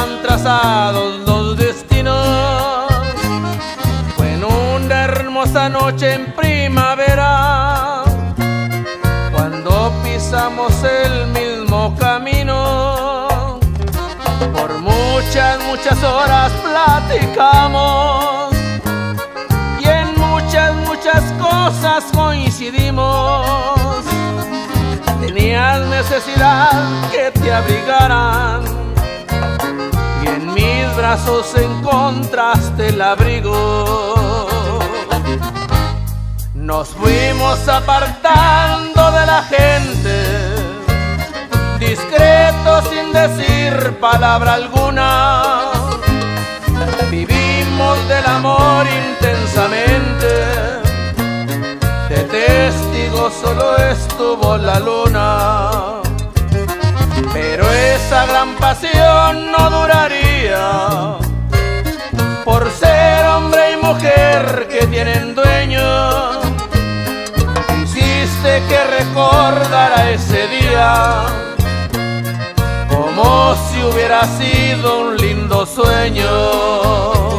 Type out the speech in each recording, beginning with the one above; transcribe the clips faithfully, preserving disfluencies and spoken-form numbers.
estaban trazados los destinos. Fue en una hermosa noche en primavera cuando pisamos el mismo camino. Por muchas, muchas horas platicamos y en muchas, muchas cosas coincidimos. Tenías necesidad que te abrigaran y en mis brazos encontraste el abrigo. Nos fuimos apartando de la gente, discretos sin decir palabra alguna. Vivimos del amor intensamente, de testigo solo estuvo la luna. Pero esa gran pasión no duraría, por ser hombre y mujer que tienen dueño. Hiciste que recordara ese día como si hubiera sido un lindo sueño.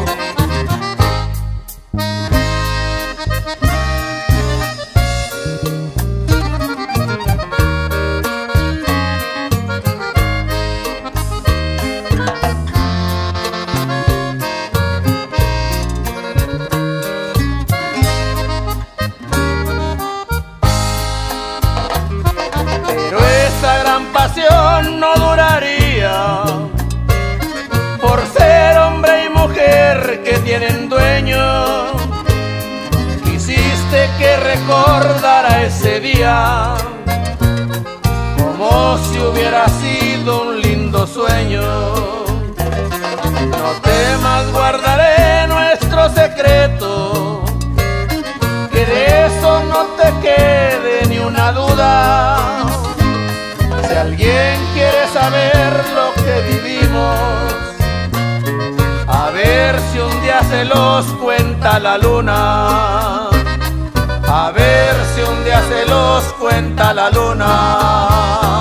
Esa gran pasión no duraría, por ser hombre y mujer que tienen dueño. Quisiste que recordara ese día como si hubiera sido un lindo sueño. No temas, guardaré nuestro secreto, que de eso no te quede ni una duda. Si alguien quiere saber lo que vivimos, a ver si un día se los cuenta la luna. A ver si un día se los cuenta la luna.